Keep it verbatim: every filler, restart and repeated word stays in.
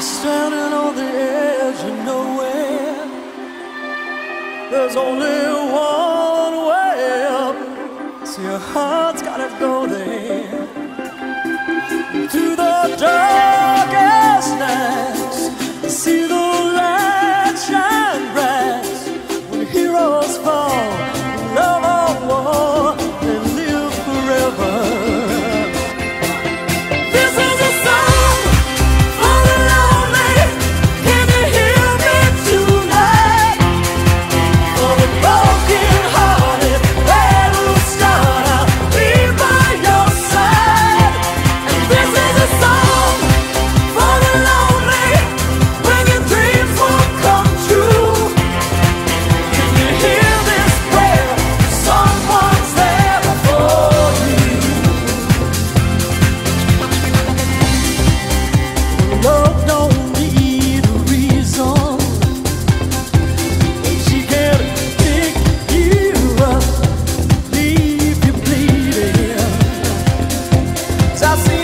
standing on the edge of nowhere. There's only one way up, so your heart's gotta go there. To the darkest nights, see the light shine bright. When heroes fall, love or war, they live forever. I see